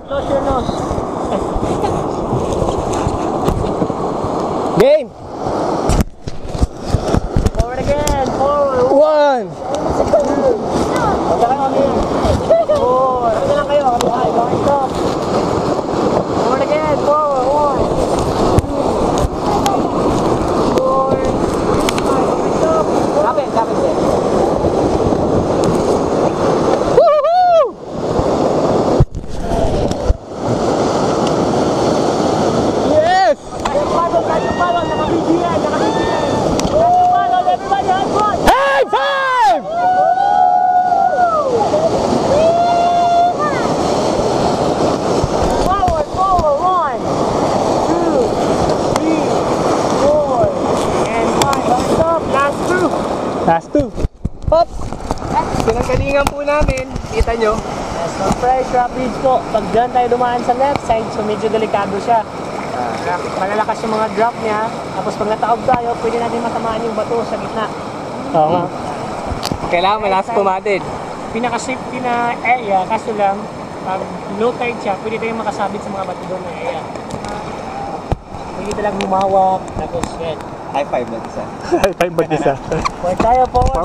Close your nose. Game! Forward again, forward. 1. Punta lang kami yan. 4. Punta lang kayo. Ay, going stop. Forward again, forward. 1. 2. 4. 5. Stop. Kapit, kapit din. Last 2. Hop! Pinanggalingan po namin. Kita nyo. So, fresh rapids po. Pag dyan tayo dumaan sa left side, so medyo delikado siya. Malalakas yung mga drop niya. Tapos pag nataob tayo, pwede natin matamaan yung bato sa gitna. Oo nga. Kailangan malakas pumatid. Pinaka-safety na area, kaso lang, pag low tide siya, pwede tayong makasabit sa mga bato doon na area. Pwede talagang humawak. Tapos, yan. High five ba isa? High five ba isa? Pwede tayo po.